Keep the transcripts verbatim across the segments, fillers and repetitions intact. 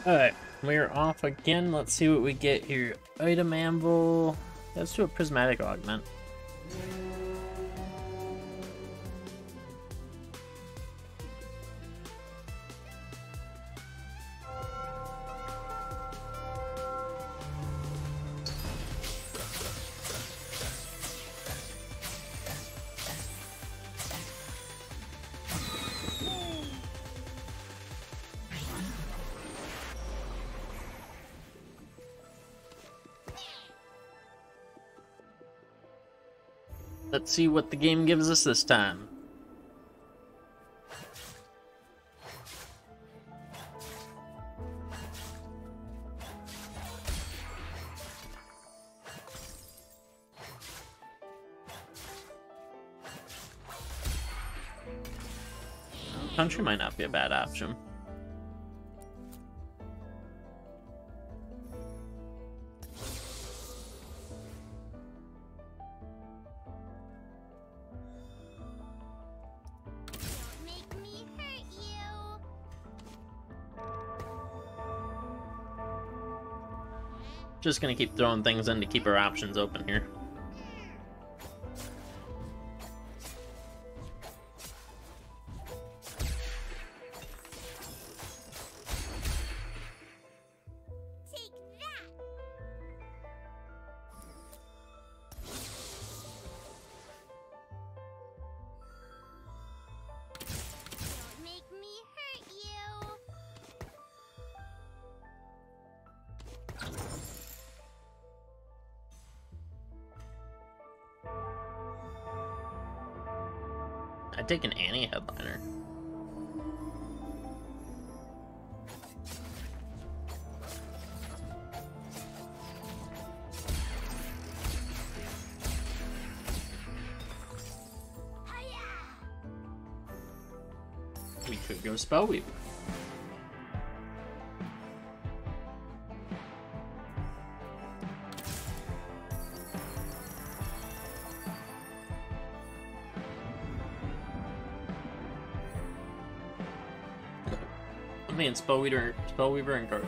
Alright, we're off again. Let's see what we get here. Item anvil. Let's do a prismatic augment. Let's see what the game gives us this time. Country might not be a bad option. Just gonna keep throwing things in to keep our options open here. Take that. Don't make me hurt you. I'd take an Annie headliner. We could go Spellweaver. Man, Spellweaver, Spellweaver and Guard.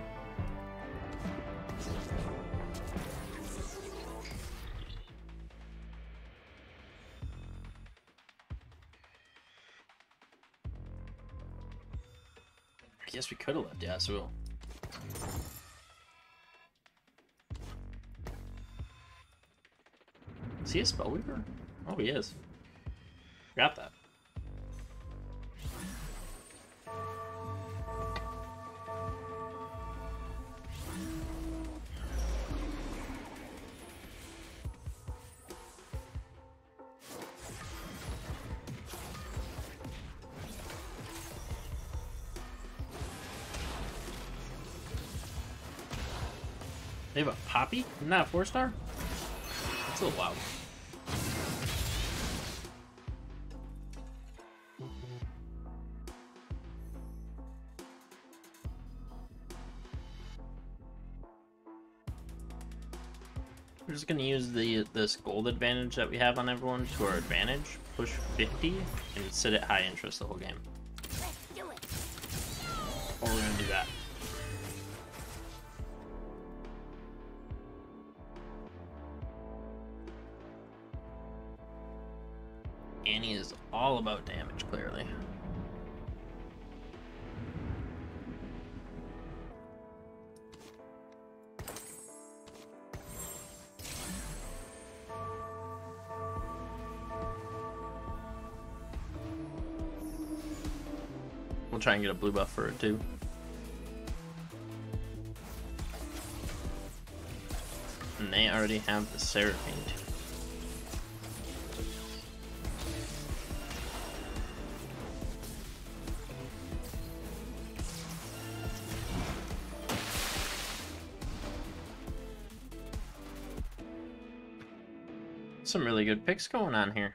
I guess we could have left Yasuo. Is he a Spellweaver? Oh, he is. Got that. They have a Poppy? Not a four star? That's a little wild. We're just gonna use the this gold advantage that we have on everyone to our advantage. Push fifty and sit at high interest the whole game. Let's do it. Or we're gonna do that. Annie is all about damage, clearly. We'll try and get a blue buff for it too. And they already have the Seraphine too. Some really good picks going on here.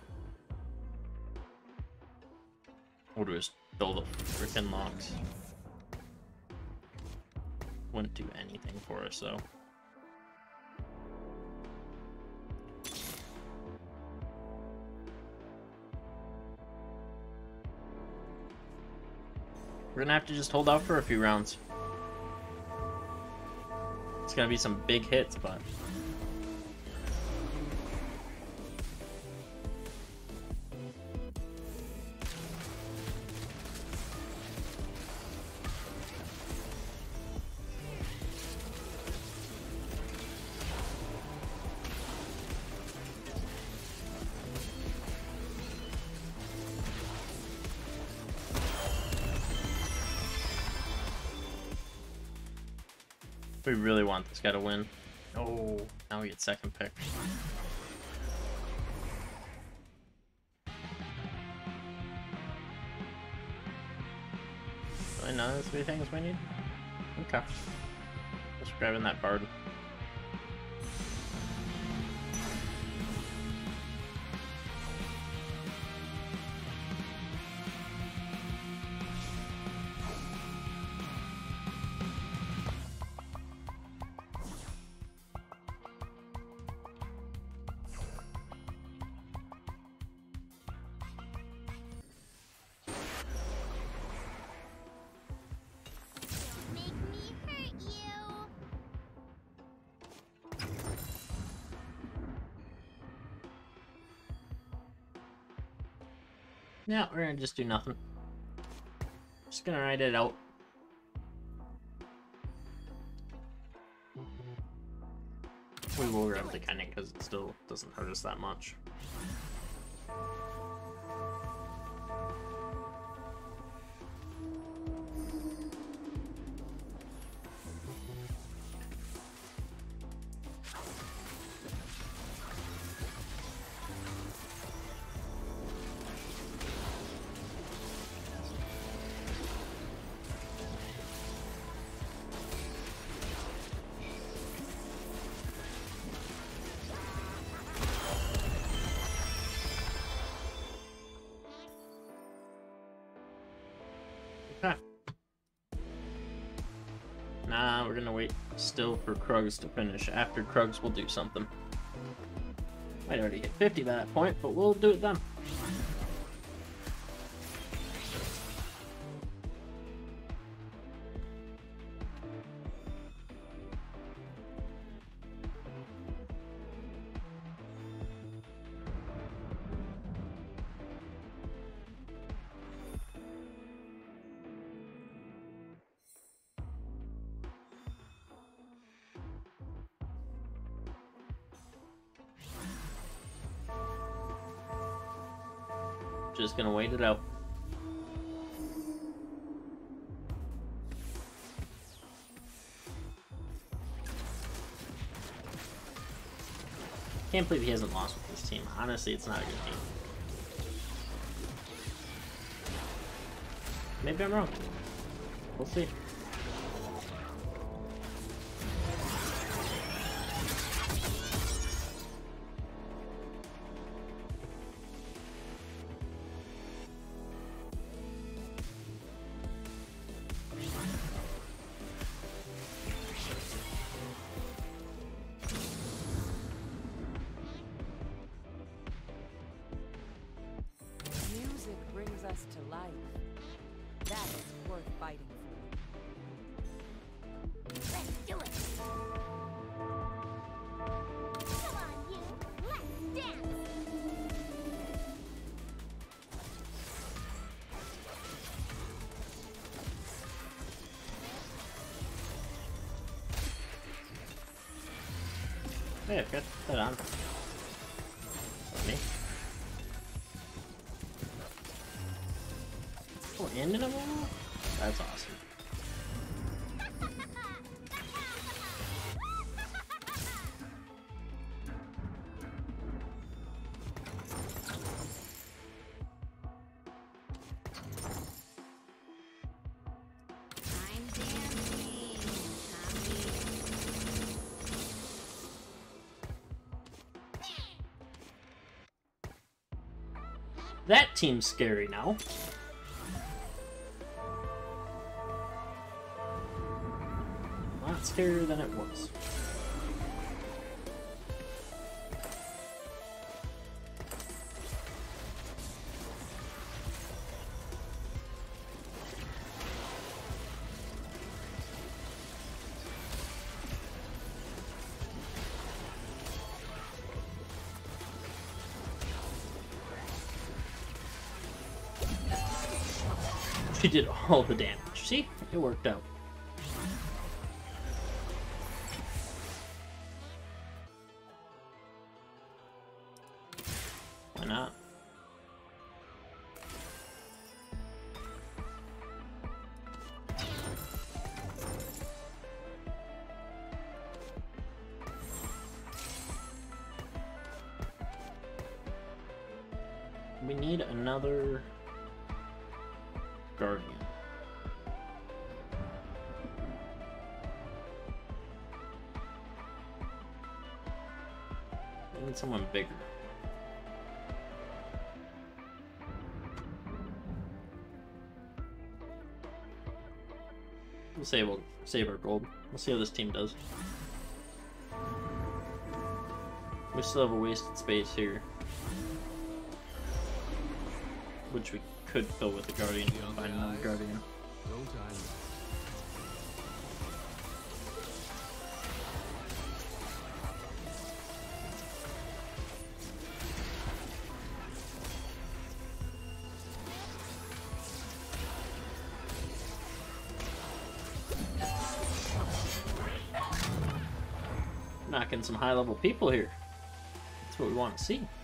We'll just stole the freaking locks. wouldn't do anything for us, though. We're gonna have to just hold out for a few rounds. It's gonna be some big hits, but... we really want this guy to win. Oh, now we get second pick. Do I know the three things we need? Okay. Just grabbing that bard. Yeah, we're gonna just do nothing. Just gonna write it out. We will grab the Kenny because it still doesn't hurt us that much. Okay. Nah, we're gonna wait still for Krugs to finish. After Krugs, we'll do something. Might already hit fifty by that point, but we'll do it then. Just gonna wait it out. Can't believe he hasn't lost with this team. Honestly, it's not a good team. Maybe I'm wrong. We'll see. Us to life. That is worth fighting for. Let's do it! Come on, you! Let's dance! Hey, I've got that on. Me? Oh, and in a moment? That's awesome. I'm dancing, That team's scary now. scarier than it was. She did all the damage. See? It worked out. Why not? We need another Guardian. We need someone bigger. We'll save, we'll save our gold. We'll see how this team does. We still have a wasted space here, which we could fill with the Guardian. Find another Guardian. No time. Knocking some high-level people here. That's what we want to see.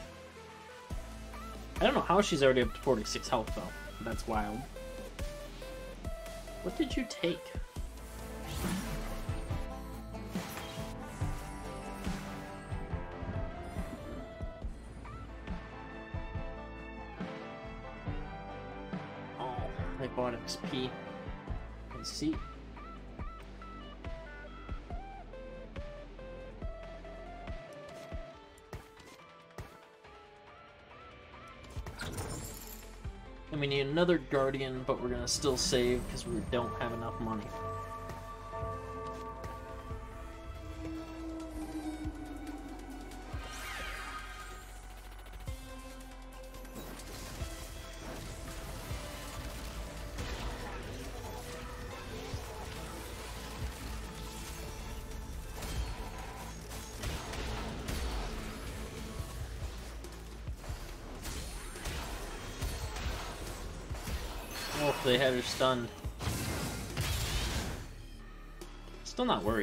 I don't know how she's already up to forty-six health, though. That's wild. What did you take? Oh, I bought X P. Let's see. And we need another Guardian, but we're gonna still save because we don't have enough money. Oh, they had her stunned. Still not worried.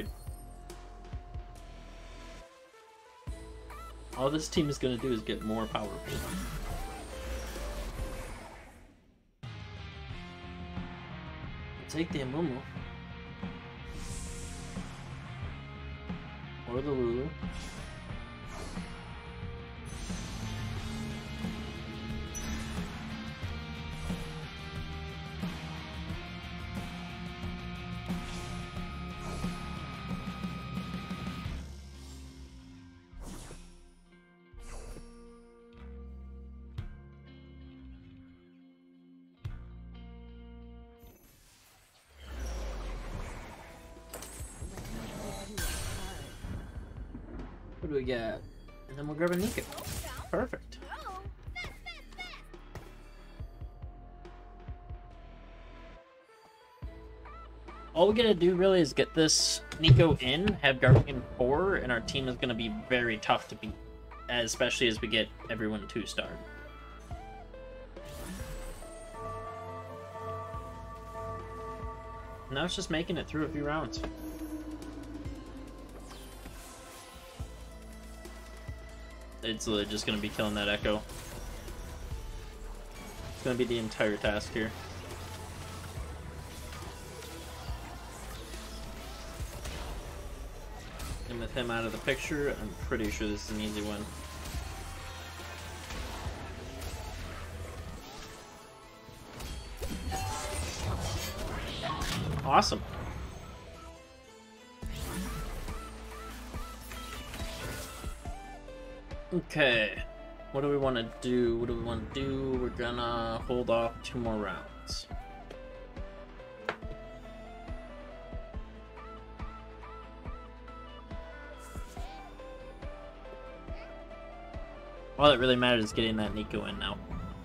All this team is going to do is get more powerful. Take the Amumu. Or the Lulu. What do we got? And then we'll grab a Nika. Perfect. All we gotta do really is get this Nico in, have Guardian four, and our team is gonna be very tough to beat, especially as we get everyone two star. Now it's just making it through a few rounds. It's literally just gonna be killing that Echo. It's gonna be the entire task here. And with him out of the picture, I'm pretty sure this is an easy win. Awesome. Okay, what do we want to do? What do we want to do? We're gonna hold off two more rounds. All that really matters is getting that Nico in now.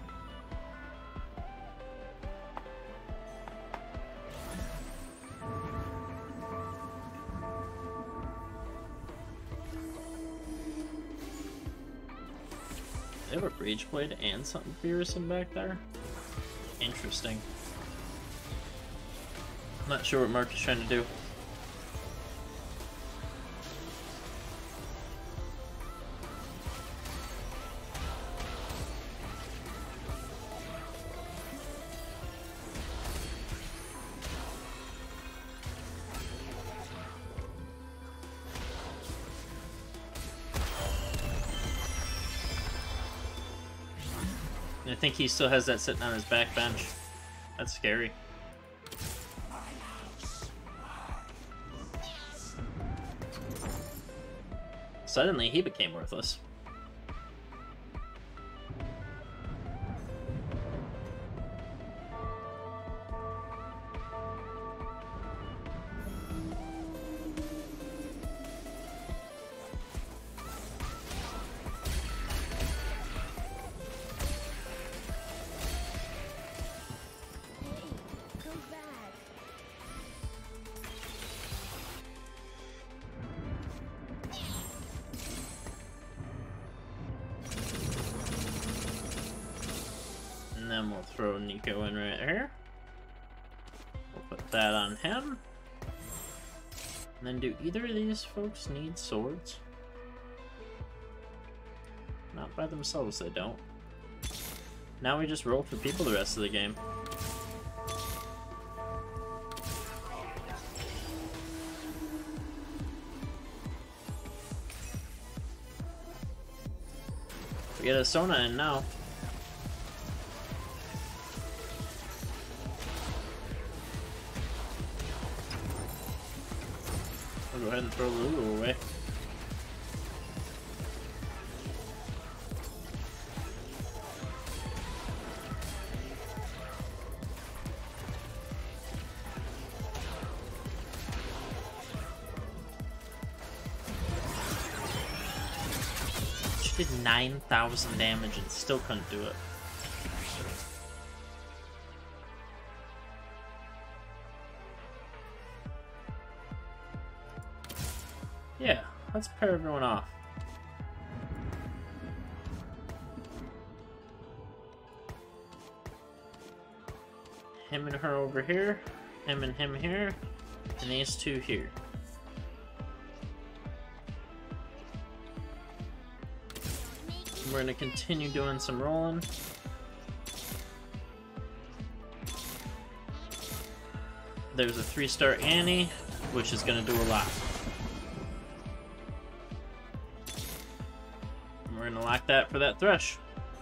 They have a Breach Blade and something fearsome back there? Interesting. I'm not sure what Mark is trying to do. I think he still has that sitting on his back bench. That's scary. Suddenly, he became worthless. And then we'll throw Nico in right here. We'll put that on him. And then do either of these folks need swords? Not by themselves, they don't. Now we just roll for people the rest of the game. We get a Sona in now. I'll go ahead and throw Lulu away. She did nine thousand damage and still couldn't do it. Yeah, let's pair everyone off. Him and her over here, him and him here, and these two here. We're gonna continue doing some rolling. There's a three-star Annie, which is gonna do a lot. And we're gonna lock that for that Thresh.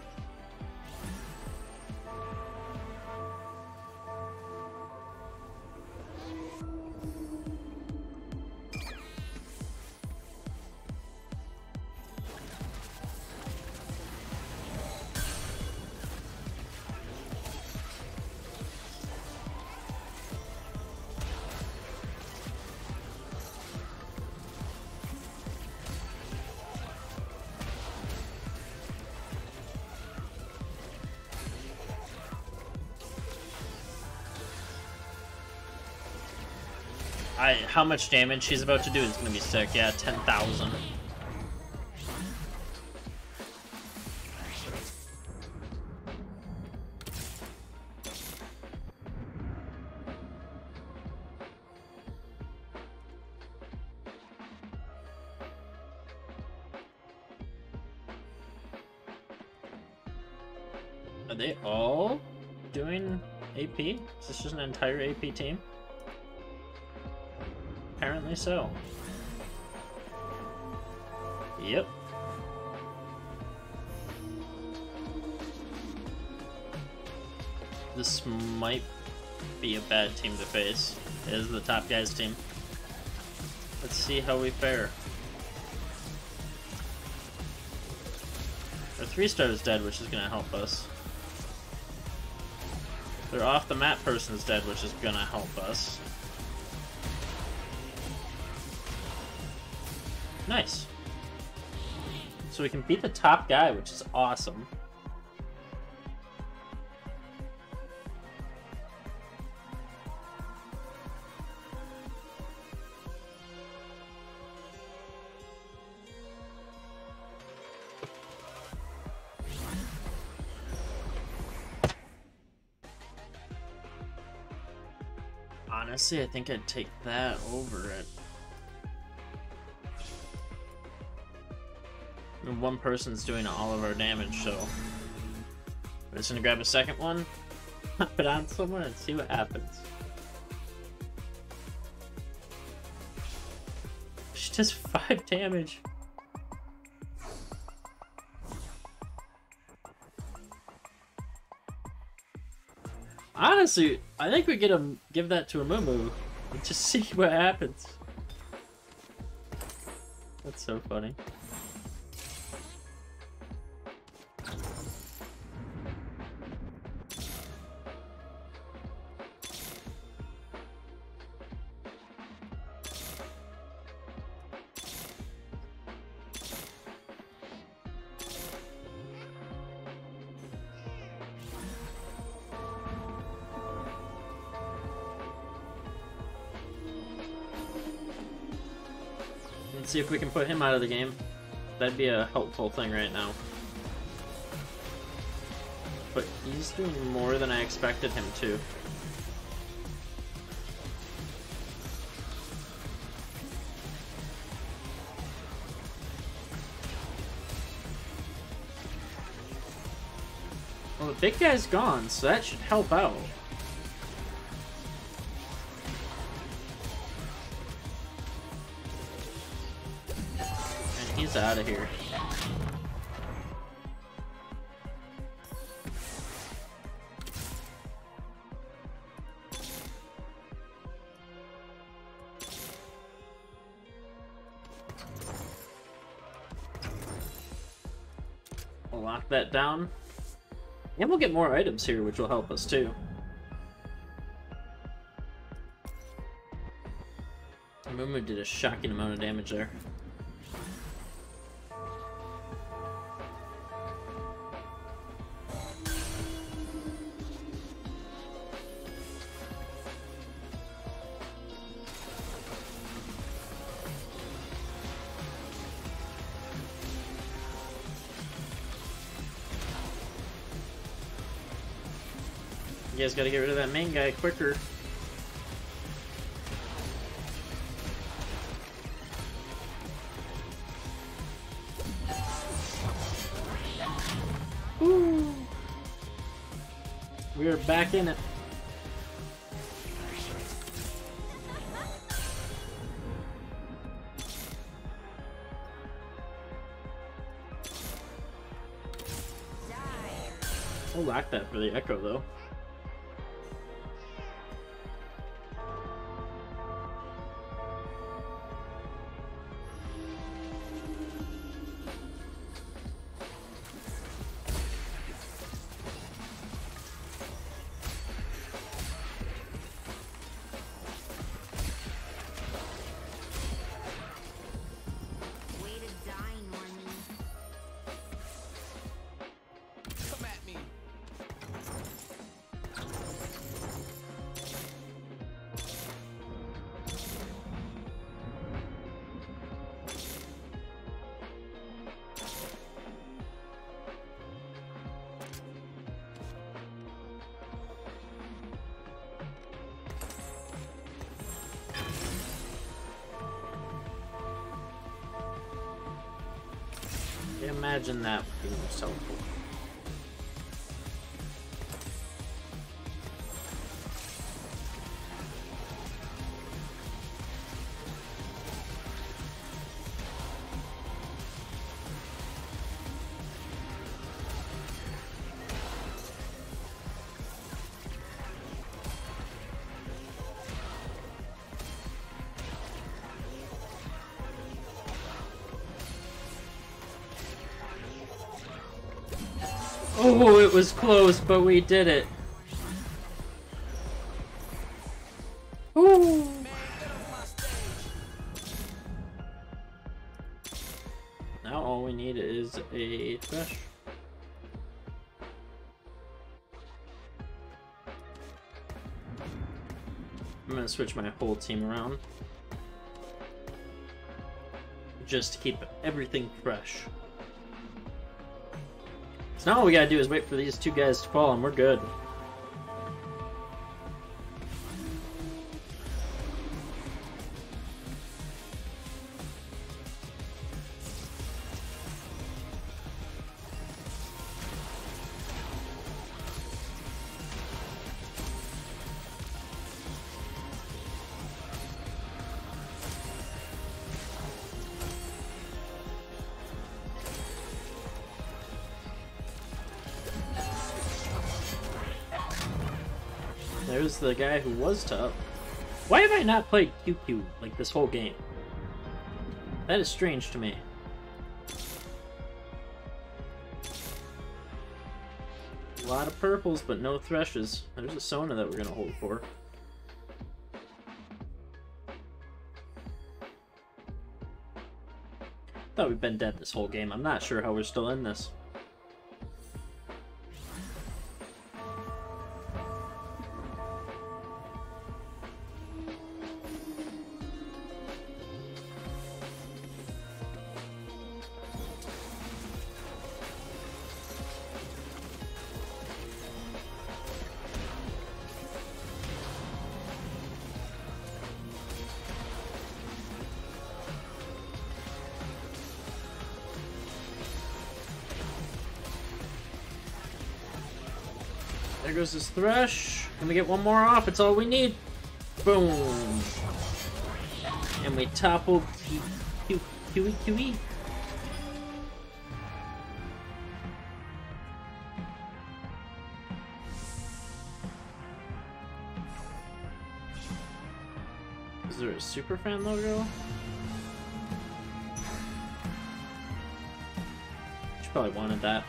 I, how much damage she's about to do is gonna be sick. Yeah, ten thousand. Are they all doing A P? Is this just an entire A P team? Apparently so. Yep. This might be a bad team to face. It is the top guy's team. Let's see how we fare. Our three star is dead, which is gonna help us. Their off the map person's dead, which is gonna help us. So so we can beat the top guy, which is awesome. Honestly, I think I'd take that over it. And one person's doing all of our damage, so I'm just gonna grab a second one, pop it on someone, and see what happens. She does five damage. Honestly, I think we get him give that to a Mumu and just see what happens. That's so funny. Let's see if we can put him out of the game. That'd be a helpful thing right now. But he's doing more than I expected him to. Well, the big guy's gone, so that should help out. He's out of here. We'll lock that down. And we'll get more items here, which will help us too. Mumu did a shocking amount of damage there. You guys gotta get rid of that main guy quicker. Ooh. We are back in it. We'll lock that for the Echo though. Imagine that being so cool. Oh, it was close, but we did it. Ooh. Now all we need is a Thresh. I'm gonna switch my whole team around. Just to keep everything fresh. So now all we gotta do is wait for these two guys to fall and we're good. There's the guy who was top. Why have I not played Q Q like this whole game? That is strange to me. A lot of purples, but no Threshes. There's a Sona that we're gonna hold for. Thought we've been dead this whole game. I'm not sure how we're still in this. There goes this Thresh. Can we get one more off? It's all we need. Boom. And we topple Q Q Q E Q E. Is there a super fan logo? She probably wanted that.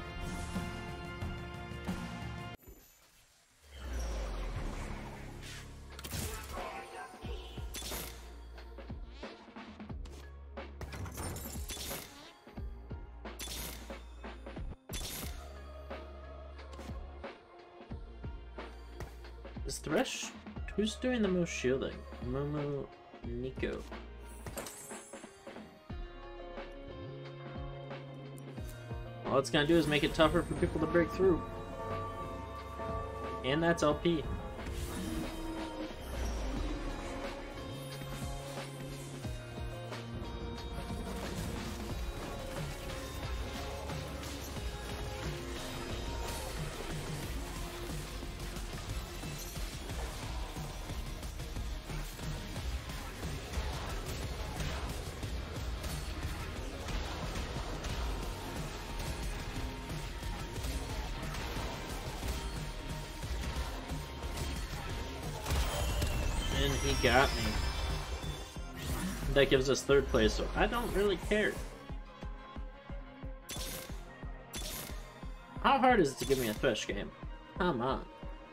Is Thresh? Who's doing the most shielding? Momo, Nico. All it's gonna do is make it tougher for people to break through. And that's L P. And he got me. That gives us third place, so I don't really care. How hard is it to give me a Thresh game? Come on.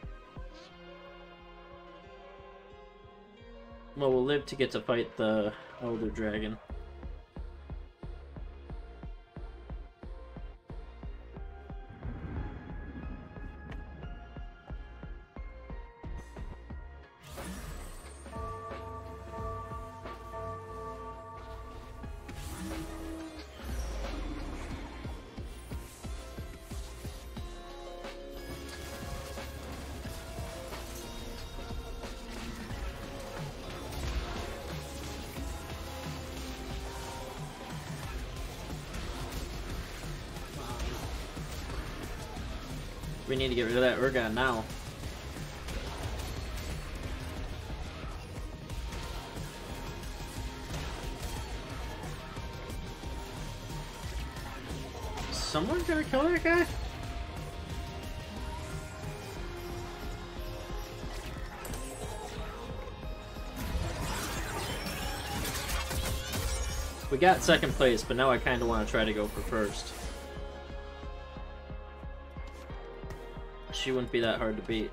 Well, we'll live to get to fight the Elder Dragon. We need to get rid of that Urgon now. Someone gonna kill that guy? We got second place, but now I kind of want to try to go for first. She wouldn't be that hard to beat.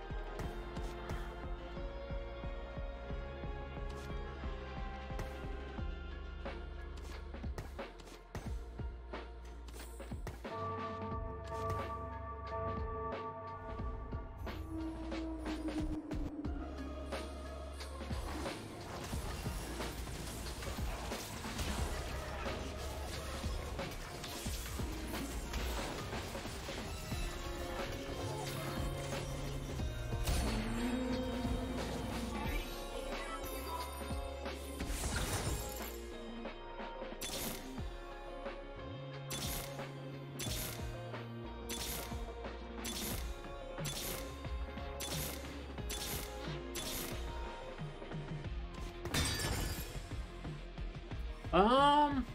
Um...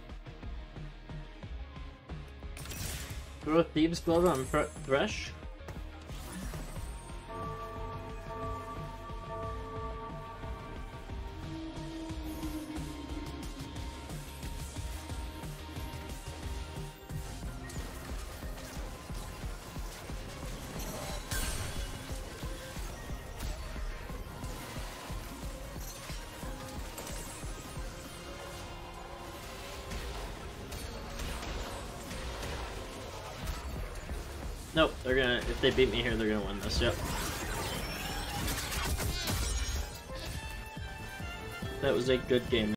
Throw Thieves' Blood on Thre Thresh? Nope, they're gonna, if they beat me here, they're gonna win this, yep. That was a good game.